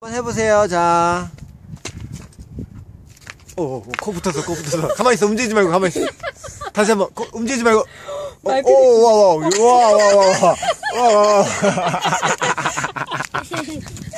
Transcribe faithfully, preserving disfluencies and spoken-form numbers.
한번 해보세요. 자. 오, 코 붙었어, 코 붙었어. 가만히 있어, 움직이지 말고, 가만히 있어. 다시 한 번, 코, 움직이지 말고. 오, 오, 와, 와, 와, 와, 와, 와, 와, 와, 와.